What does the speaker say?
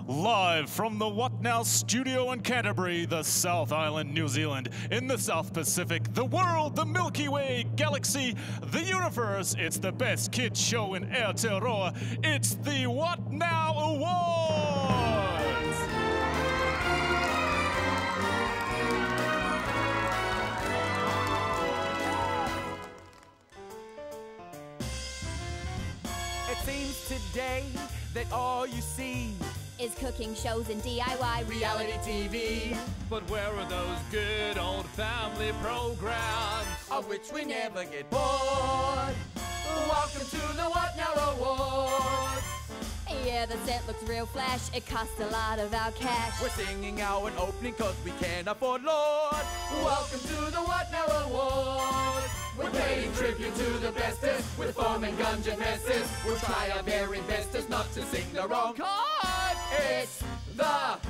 Live from the What Now studio in Canterbury, the South Island, New Zealand, in the South Pacific, the world, the Milky Way, galaxy, the universe, it's the best kids show in Aotearoa. It's the What Now Awards! It seems today that all you see is cooking shows and DIY reality TV. But where are those good old family programs of which we never get bored? Welcome to the What Now Awards. Yeah, the set looks real flash, it costs a lot of our cash. We're singing out an opening cause we can't afford Lord. Welcome to the What Now Awards. We're paying tribute to the bestest with foam and gungeon messes. We'll try our very best as not to sing the wrong chord. It's the